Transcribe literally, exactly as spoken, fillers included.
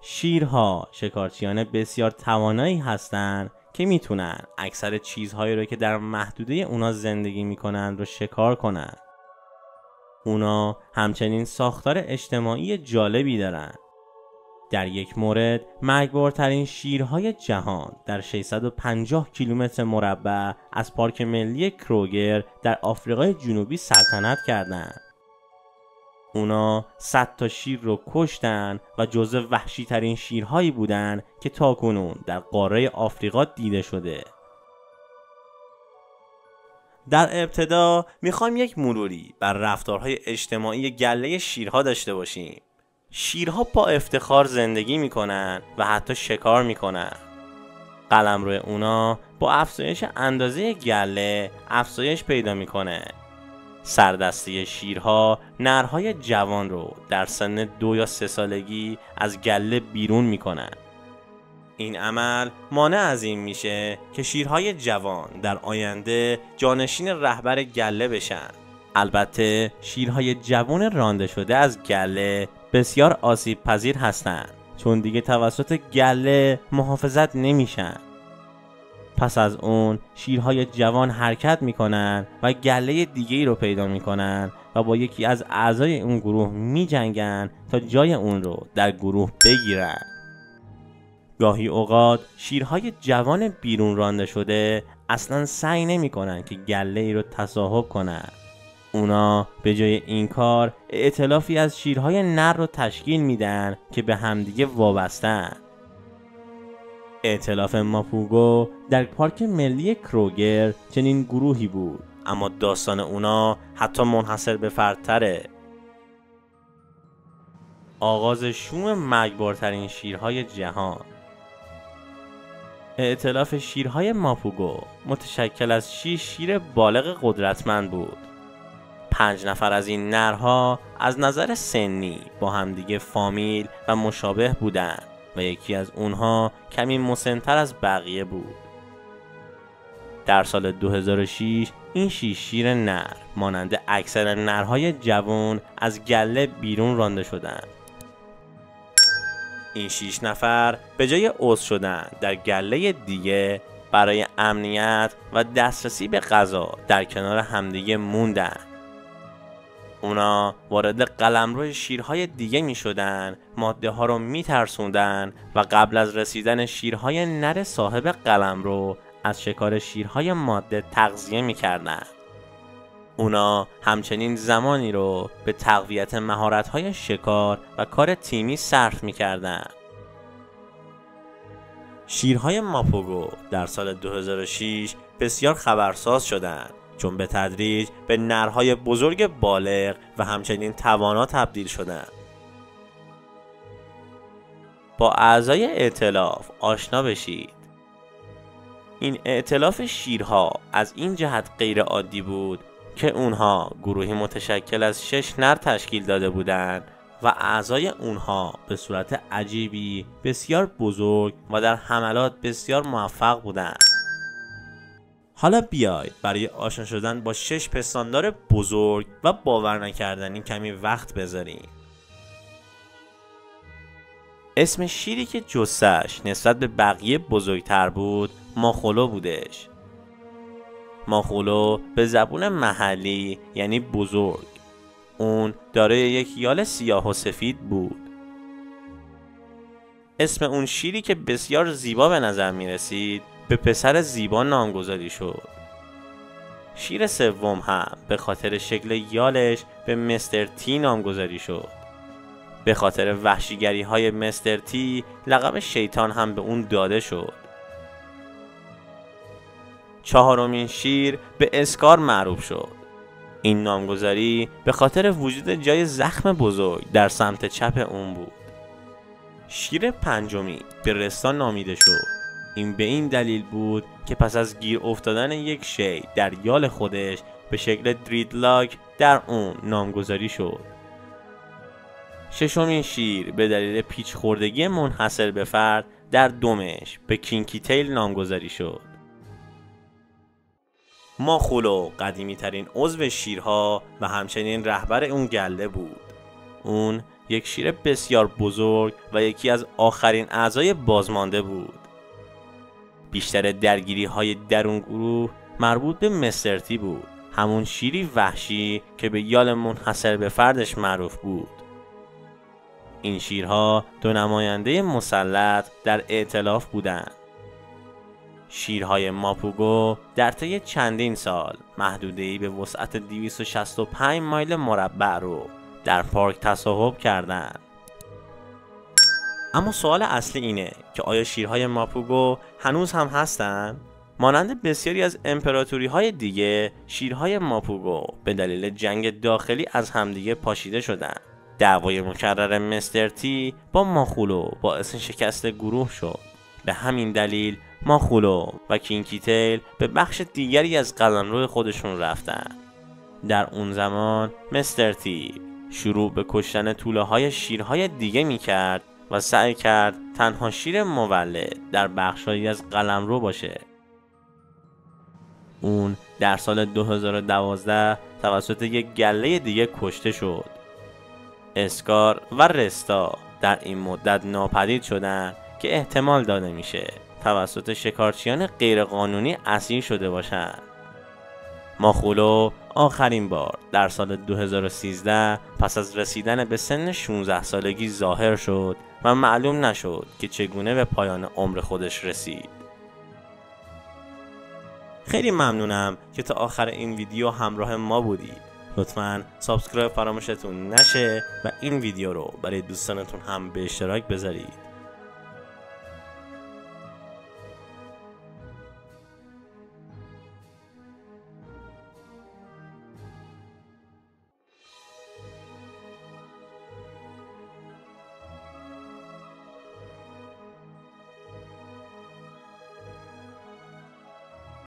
شیرها شکارچیان بسیار توانایی هستند که میتونن اکثر چیزهایی رو که در محدوده اونا زندگی میکنن رو شکار کنن. اونا همچنین ساختار اجتماعی جالبی دارن. در یک مورد مرگبارترین شیرهای جهان در ششصد و پنجاه کیلومتر مربع از پارک ملی کروگر در آفریقای جنوبی سلطنت کردند. اونا صد تا شیر رو کشتن و جزو وحشی ترین شیرهایی بودن که تاکنون در قاره آفریقا دیده شده. در ابتدا میخوایم یک مروری بر رفتارهای اجتماعی گله شیرها داشته باشیم. شیرها با افتخار زندگی میکنن و حتی شکار میکنن. قلمرو اونا با افزایش اندازه گله افزایش پیدا میکنه. سردسته شیرها نرهای جوان رو در سن دو یا سه سالگی از گله بیرون میکنن. این عمل مانع از این میشه که شیرهای جوان در آینده جانشین رهبر گله بشن. البته شیرهای جوان رانده شده از گله بسیار آسیب پذیر هستند، چون دیگه توسط گله محافظت نمیشن. پس از اون شیرهای جوان حرکت میکنن و گله دیگه‌ای رو پیدا میکنن و با یکی از اعضای اون گروه میجنگن تا جای اون رو در گروه بگیرن. گاهی اوقات شیرهای جوان بیرون رانده شده اصلا سعی نمیکنن که گله ای رو تصاحب کنن. اونا به جای این کار ائتلافی از شیرهای نر رو تشکیل میدن که به همدیگه وابستن. ائتلاف ماپوگو در پارک ملی کروگر چنین گروهی بود، اما داستان اونا حتی منحصر به فردتره. آغاز شوم مرگبارترین شیرهای جهان. ائتلاف شیرهای ماپوگو متشکل از شش شیر بالغ قدرتمند بود. پنج نفر از این نرها از نظر سنی با همدیگه فامیل و مشابه بودند و یکی از اونها کمی مسن‌تر از بقیه بود. در سال دو هزار و شش این شش شیر نر مانند اکثر نرهای جوان از گله بیرون رانده شدند. این شش نفر به جای عضو شدن در گله دیگه برای امنیت و دسترسی به غذا در کنار همدیگه موندن. اونا وارد قلمرو شیرهای دیگه می شدن، ماده ها رو می ترسوندن و قبل از رسیدن شیرهای نر صاحب قلمرو از شکار شیرهای ماده تغذیه می کردن. اونا همچنین زمانی رو به تقویت مهارت‌های شکار و کار تیمی صرف می کردن. شیرهای ماپوگو در سال دو هزار و شش بسیار خبرساز شدند، چون به تدریج به نرهای بزرگ بالغ و همچنین توانا تبدیل شدند. با اعضای ائتلاف آشنا بشید. این ائتلاف شیرها از این جهت غیر عادی بود که اونها گروهی متشکل از شش نر تشکیل داده بودند و اعضای اونها به صورت عجیبی بسیار بزرگ و در حملات بسیار موفق بودند. حالا بیایید برای آشنا شدن با شش پستاندار بزرگ و باور نکردنی کمی وقت بذاریم. اسم شیری که جثه‌اش نسبت به بقیه بزرگتر بود ماخولو بودش. ماخولو به زبون محلی یعنی بزرگ. اون دارای یک یال سیاه و سفید بود. اسم اون شیری که بسیار زیبا به نظر می رسید به پسر زیبا نامگذاری شد. شیر سوم هم به خاطر شکل یالش به مستر تی نامگذاری شد. به خاطر وحشیگری های مستر تی لقب شیطان هم به اون داده شد. چهارمین شیر به اسکار معروف شد. این نامگذاری به خاطر وجود جای زخم بزرگ در سمت چپ اون بود. شیر پنجمی به رستا نامیده شد. این به این دلیل بود که پس از گیر افتادن یک شی در یال خودش به شکل دریدلاک در اون نامگذاری شد. ششمین شیر به دلیل پیچ خوردگی منحصر به فرد در دمش به کینکی تیل نامگذاری شد. ماخولو قدیمی ترین عضو شیرها و همچنین رهبر اون گله بود. اون یک شیر بسیار بزرگ و یکی از آخرین اعضای بازمانده بود. بیشتر درگیری های درون گروه مربوط به مستر تی بود، همون شیری وحشی که به یال منحصر به فردش معروف بود. این شیرها دو نماینده مسلط در ائتلاف بودند. شیرهای ماپوگو در طی چندین سال محدوده‌ای به وسعت دویست و شصت و پنج مایل مربع رو در پارک تصاحب کردند. اما سوال اصلی اینه که آیا شیرهای ماپوگو هنوز هم هستن؟ مانند بسیاری از امپراتوری‌های دیگه، شیرهای ماپوگو به دلیل جنگ داخلی از همدیگه پاشیده شدند. دعوای مکرر مستر تی با ماخولو باعث شکست گروه شد. به همین دلیل ماخولو و کینکی تیل به بخش دیگری از قلمرو خودشون رفتن. در اون زمان مستر تی شروع به کشتن توله‌های شیرهای دیگه می‌کرد و سعی کرد تنها شیر مولد در بخشایی از قلمرو باشه. اون در سال دو هزار و دوازده توسط یک گله دیگه کشته شد. اسکار و رستا در این مدت ناپدید شدن که احتمال داده میشه توسط شکارچیان غیرقانونی اسیر شده باشند. ماخولو آخرین بار در سال دو هزار و سیزده پس از رسیدن به سن شانزده سالگی ظاهر شد و معلوم نشد که چگونه به پایان عمر خودش رسید. خیلی ممنونم که تا آخر این ویدیو همراه ما بودید. لطفاً سابسکرایب فراموشتون نشه و این ویدیو رو برای دوستانتون هم به اشتراک بذارید.